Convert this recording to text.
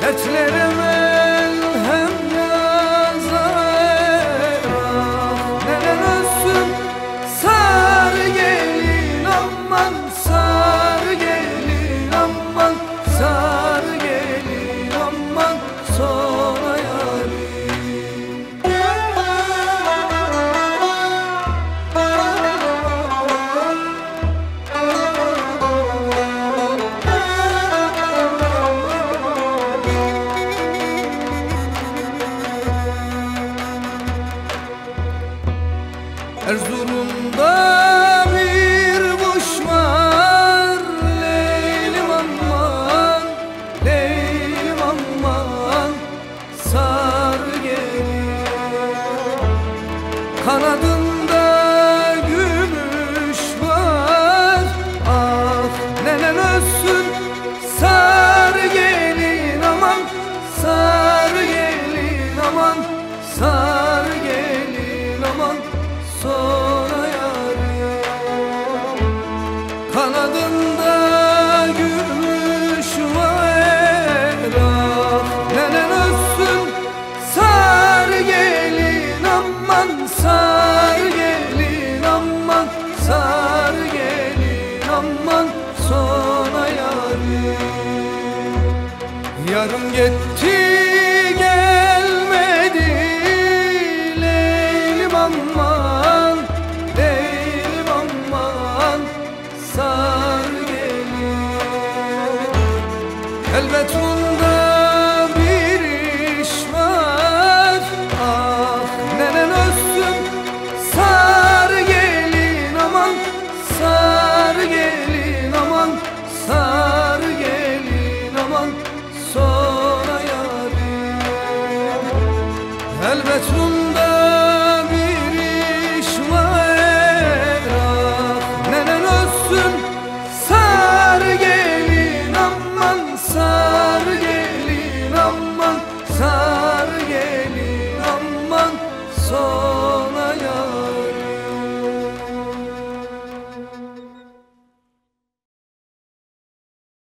Etlerime hem yazar, neden ölsün sar gelin aman, sar gelin aman, sar gelin aman sonra Erzurum'da bir kuş var, Leylim aman, Leylim aman, sar gelin. Kanadında gümüş var, ah nenen ölsün sar gelin aman, sar gelin aman, sar gelin aman sonra yarim. Kanadında gümüş var, ah nenen ölsün sar gelin aman, sar gelin aman, sar gelin aman sonra yarim. Yarım gitti gelmedi Leylim aman, Leylim aman, sar gelin. Elbet bunda